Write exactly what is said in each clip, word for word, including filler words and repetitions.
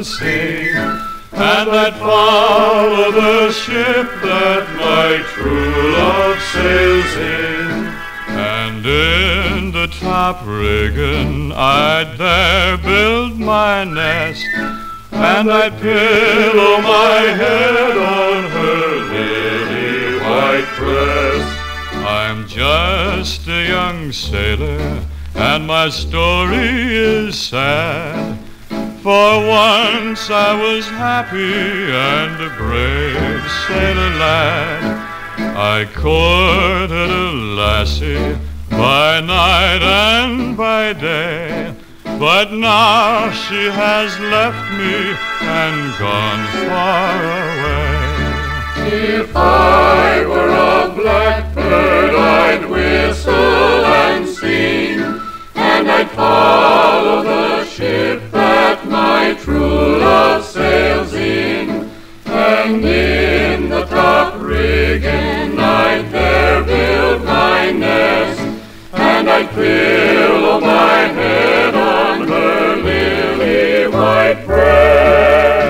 and sing, and I'd follow the ship that my true love sails in. And in the top rigging I'd there build my nest, and I'd pillow my head on her lily white breast. I'm just a young sailor, and my story is sad, for once I was happy and a brave sailor lad. I courted a lassie by night and by day, but now she has left me and gone far away. If I were a blackbird, I'd whistle and sing, and I'd follow the ship that my true love sails in. And in the top rigging I'd there build my nest, and I'd pillow my head on her lily white breast.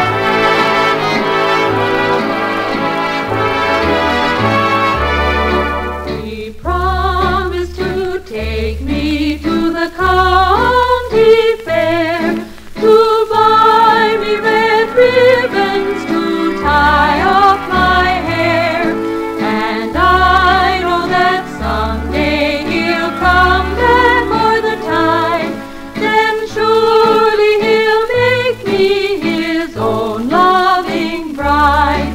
He promised to take me to the county fair, to buy me red ribbons to tie up my hair, and I know that someday he'll come back for the time, then surely he'll make me his own loving bride.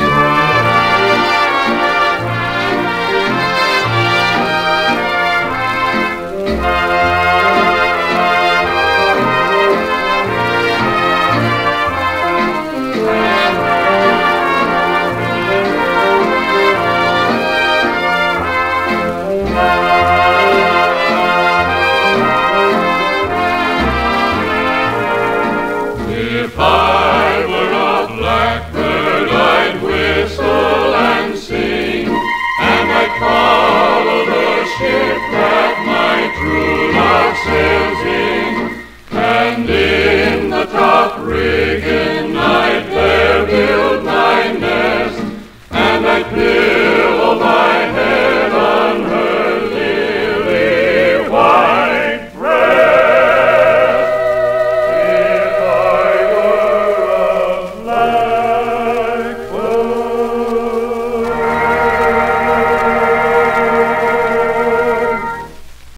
If I were a blackbird, I'd whistle and sing, and I'd follow the ship that my true love sails in. And in the top rigging